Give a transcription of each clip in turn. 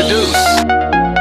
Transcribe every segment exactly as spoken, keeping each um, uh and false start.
do?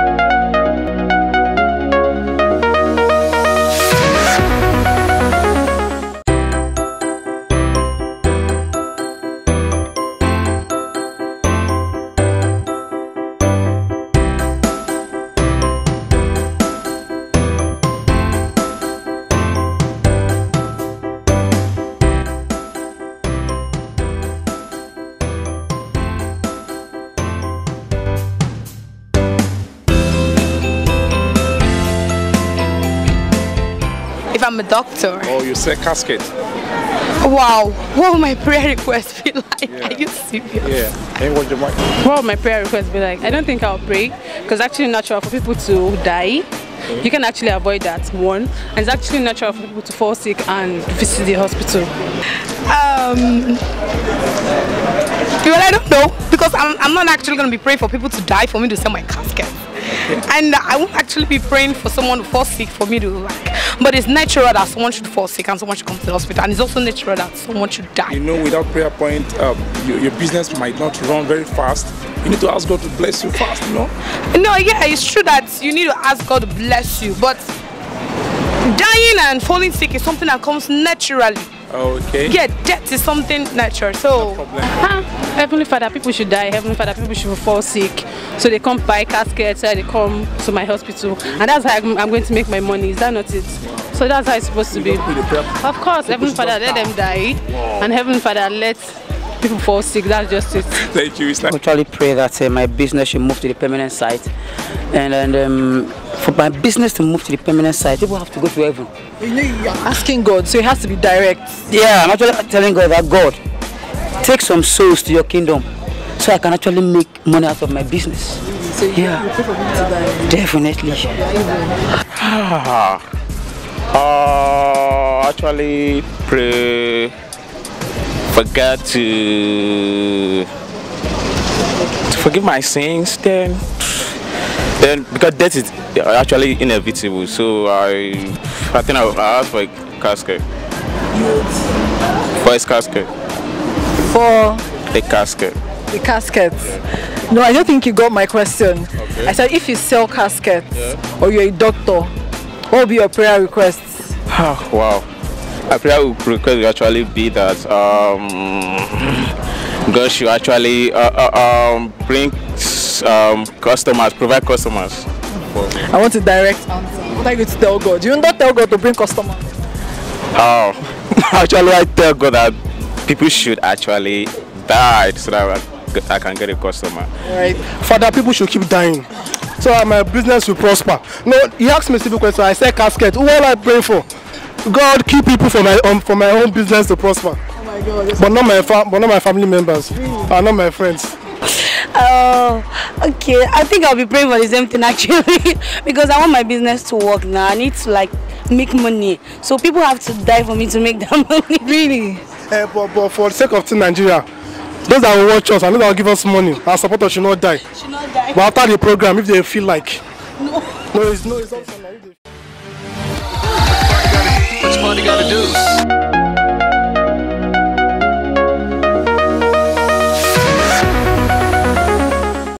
If I'm a doctor. Oh, you say casket. Wow, what will my prayer request be like? Yeah. Are you serious? Yeah. And what you want? What will my prayer request be like? I don't think I'll pray because it's actually natural for people to die. Okay. You can actually avoid that, one. And it's actually natural for people to fall sick and visit the hospital. Um, well, I don't know because I'm, I'm not actually going to be praying for people to die for me to sell my casket. And I won't actually be praying for someone to fall sick for me to like, but it's natural that someone should fall sick and someone should come to the hospital, and it's also natural that someone should die. You know, without prayer point, um, your, your business might not run very fast. You need to ask God to bless you fast, you know? No, yeah, it's true that you need to ask God to bless you, but dying and falling sick is something that comes naturally. Okay. Yeah, death is something natural, so... No problem. Huh? Heavenly Father, people should die. Heavenly Father, people should fall sick. So they come buy caskets, so they come to my hospital. And that's how I'm, I'm going to make my money. Is that not it? So that's how it's supposed to be. Of course, Heavenly Father, let them die. Wow. And Heavenly Father, let people fall sick. That's just it. Thank you. I actually pray that uh, my business should move to the permanent site. And, and um, for my business to move to the permanent site, people have to go to heaven. You know, you're asking God, so it has to be direct. Yeah, I'm actually telling God that God, take some souls to your kingdom so I can actually make money out of my business. So you, yeah, you pray for people to die? Definitely. uh, actually pray for God to, to forgive my sins, then then because death is actually inevitable, so I I think I'll ask for a casket. For a casket. For a casket. The casket. No, I don't think you got my question. Okay. I said if you sell caskets, yeah, or you're a doctor, what will be your prayer requests? Oh, wow. My prayer request will actually be that um, God should actually uh, uh, um, bring um, customers, provide customers. I want a direct answer. What are you going to tell God? You don't tell God to bring customers. Oh, actually I tell God that people should actually die so that I can get a customer. Right. Father, people should keep dying so that my business will prosper. No, he asked me a simple question. I said casket. Who will I pray for? God, keep people for my um, for my own business to prosper. Oh my God. But not my fa but not my family members. Really? Uh, not my friends. Oh, okay. I think I'll be praying for the same thing actually because I want my business to work now. I need to like make money. So people have to die for me to make that money. Really? Uh, but, but for the sake of Nigeria, those that will watch us and those that will give us money, our supporters should not die. Should not die. But after the program, if they feel like no, no, it's no, it's not. What's money gotta do?